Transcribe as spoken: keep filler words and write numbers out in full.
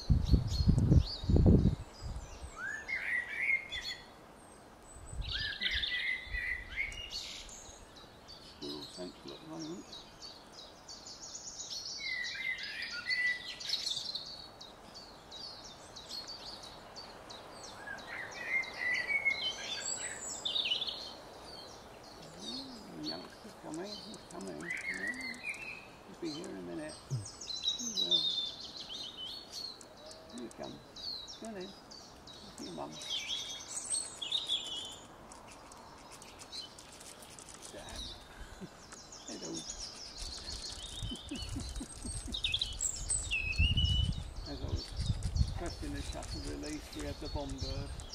Squirrel central at the moment. Youngster's coming, he's coming. Yeah. He'll be here in a minute. He will. Here he comes. Go on in. See your mum. Dad. Hello. As I was pressing the shutter release, we had the bomb burst.